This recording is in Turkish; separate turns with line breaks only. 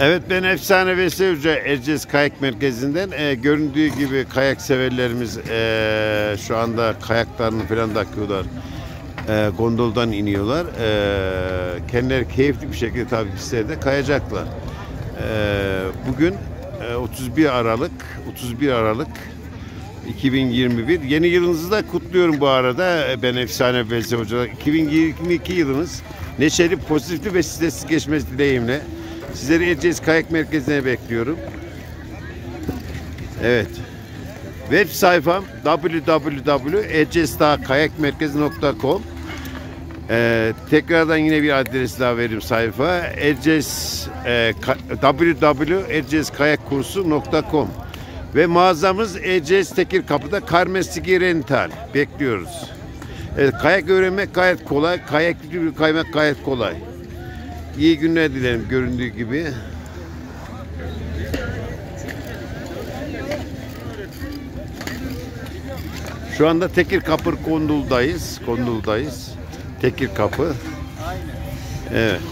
Evet, ben Efsane Veysel Hoca Erciyes Kayak Merkezi'nden. Göründüğü gibi kayak severlerimiz şu anda kayaklarını falan takıyorlar. Gondoldan iniyorlar. Kendileri keyifli bir şekilde tabii pistlerde kayacaklar. Bugün 31 Aralık 2021. Yeni yılınızı da kutluyorum bu arada. Ben Efsane Veysel Hoca. 2022 yılınız neşeli, pozitifli ve stressiz geçmesi dileğimle. Sizleri Erciyes Kayak Merkezi'ne bekliyorum. Evet. Web sayfam www.erciyeskayak.com. Tekrardan yine bir adres daha vereyim sayfa. www.erciyeskayakursu.com. Ve mağazamız Erciyes Tekirkapı'da Karmestiki Rental. Bekliyoruz. Evet, kayak öğrenmek gayet kolay. Kayak kaymak gayet kolay. İyi günler dilerim göründüğü gibi. Şu anda Tekirkapı Kondul'dayız. Tekirkapı. Evet.